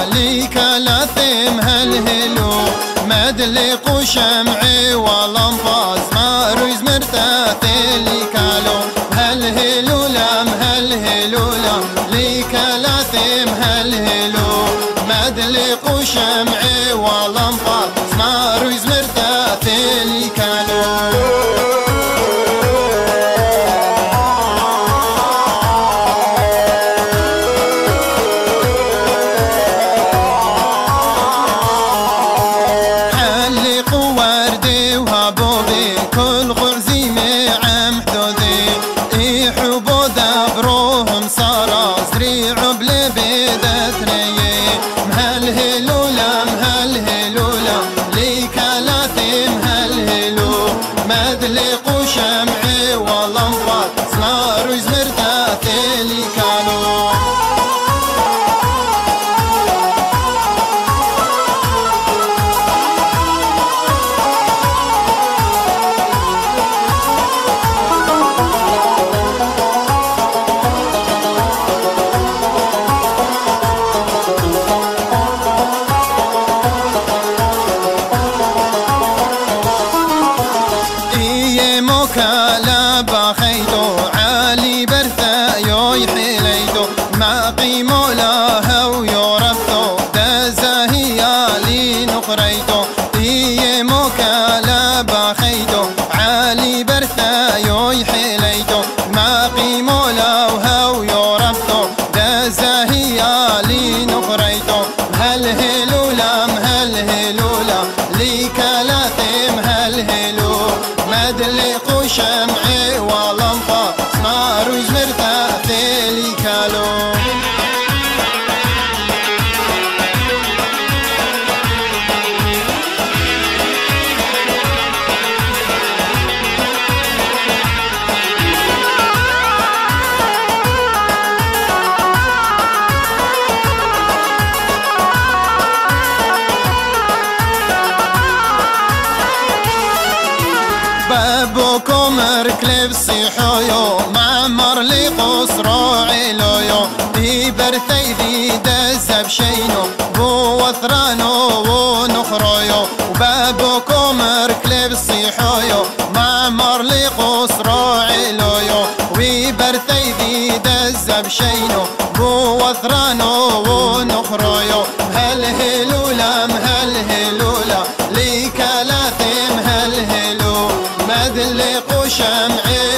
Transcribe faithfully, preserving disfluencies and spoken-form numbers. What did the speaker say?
ليك لاثم هالهلو مدلق شمعي والانفاس ما روز مرتاثي ليك لو هالهلو لم هالهلو لم ليك لاثم هالهلو مدلق شمعي والانفاس ما روز مرتاثي ليك لو كل غرزي مع محدودي يحبو ذبروهم صار زريع بلبيدة ثنية مهالهلولة مهالهلولة ليك لاثم هالهلو مدلق شمعي والانفاس صنار وزمرتاثي ليك لو كلا بخيتو عالي برثايو يحيليتو ما قيمو لها ويوربتو دزاهيا لي نقريتو إيه موكلا بخيتو عالي برثايو يحيليتو ما قيمو لها ويوربتو دزاهيا لي نقريتو هالهلولا مهالهلولا ليك لاثم هالهلو مدلق شمعي والانفاس نار وزمرتاثي ليك لو بابكم ركلب صيحويو معمر لي قصرو علويو دي برثي ذي دزب شينو بو وثرانو ونخرويو وبابكم ركلب صيحويو معمر لي قصرو علويو وبرثي ذي دزب شينو بو وثرانو ونخرويو هالهلولا مهالهلولا ليك لاثم هالهلو مدلق شمعي